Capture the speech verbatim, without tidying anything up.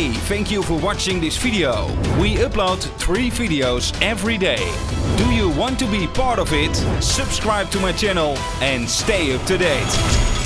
me thank you for watching this video. We upload three videos every day. Do you want to be part of it? Subscribe to my channel and stay up to date.